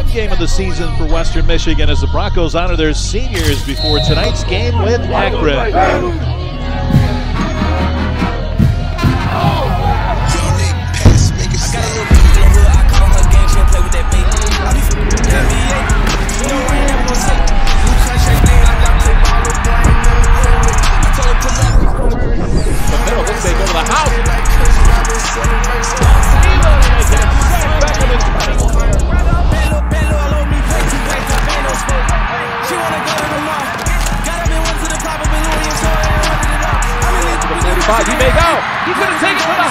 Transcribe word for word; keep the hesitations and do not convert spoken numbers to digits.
one game of the season for Western Michigan as the Broncos honor their seniors before tonight's game with Akron. He may go. He's going to take it to the